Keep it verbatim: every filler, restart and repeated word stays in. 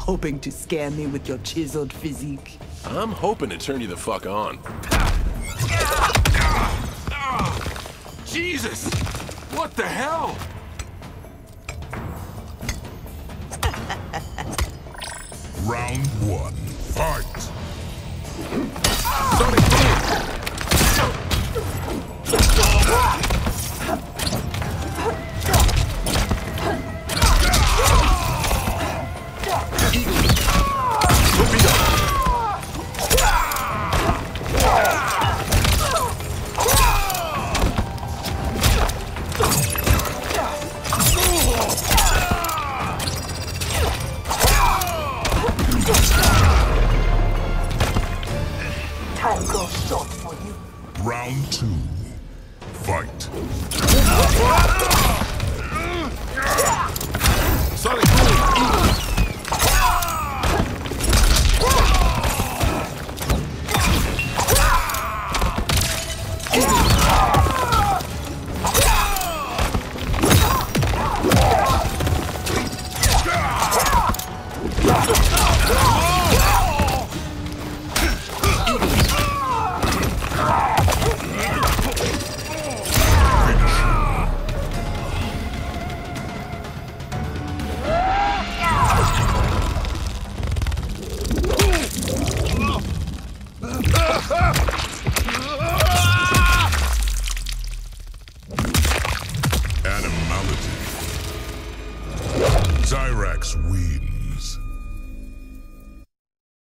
hoping to scare me with your chiseled physique? I'm hoping to turn you the fuck on. Jesus! What the hell? Round one.